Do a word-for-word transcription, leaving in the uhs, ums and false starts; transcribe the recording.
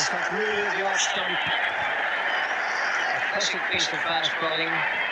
That's really the off stump. A classic piece of fast bowling.